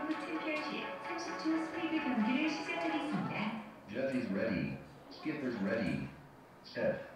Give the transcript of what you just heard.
후 투표 시 30초 스피드 경기를 시작하겠습니다. Judges ready. Skippers ready. Set.